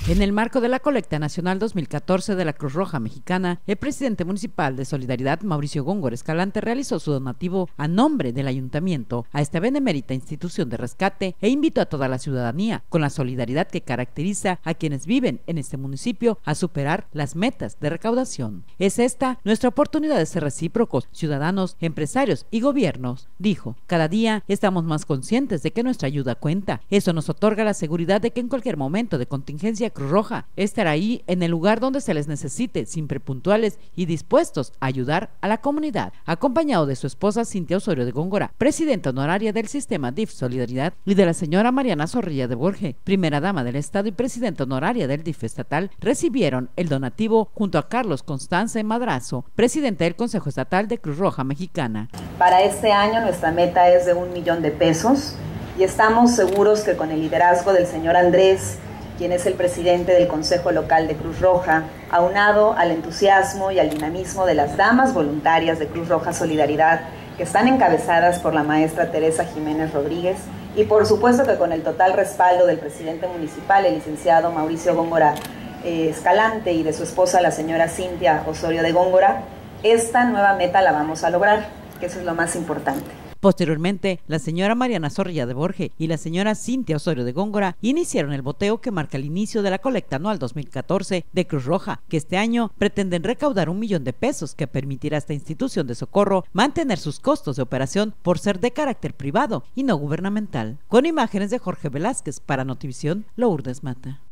En el marco de la Colecta Nacional 2014 de la Cruz Roja Mexicana, el presidente municipal de Solidaridad, Mauricio Góngora Escalante, realizó su donativo a nombre del ayuntamiento a esta benemérita institución de rescate e invitó a toda la ciudadanía, con la solidaridad que caracteriza a quienes viven en este municipio, a superar las metas de recaudación. Es esta nuestra oportunidad de ser recíprocos, ciudadanos, empresarios y gobiernos, dijo. Cada día estamos más conscientes de que nuestra ayuda cuenta. Eso nos otorga la seguridad de que en cualquier momento de contingencia Cruz Roja estará ahí en el lugar donde se les necesite, siempre puntuales y dispuestos a ayudar a la comunidad. Acompañado de su esposa Cintia Osorio de Góngora, presidenta honoraria del sistema DIF Solidaridad, y de la señora Mariana Zorrilla de Borge, primera dama del estado y presidenta honoraria del DIF estatal, recibieron el donativo junto a Carlos Constance Madrazo, presidente del Consejo Estatal de Cruz Roja Mexicana. Para este año nuestra meta es de $1 millón y estamos seguros que con el liderazgo del señor Andrés, quien es el presidente del Consejo Local de Cruz Roja, aunado al entusiasmo y al dinamismo de las damas voluntarias de Cruz Roja Solidaridad, que están encabezadas por la maestra Teresa Jiménez Rodríguez, y por supuesto que con el total respaldo del presidente municipal, el licenciado Mauricio Góngora Escalante, y de su esposa, la señora Cintia Osorio de Góngora, esta nueva meta la vamos a lograr, que eso es lo más importante. Posteriormente, la señora Mariana Zorrilla de Borge y la señora Cintia Osorio de Góngora iniciaron el boteo que marca el inicio de la colecta anual 2014 de Cruz Roja, que este año pretenden recaudar $1 millón que permitirá a esta institución de socorro mantener sus costos de operación por ser de carácter privado y no gubernamental. Con imágenes de Jorge Velázquez para Notivisión, Lourdes Mata.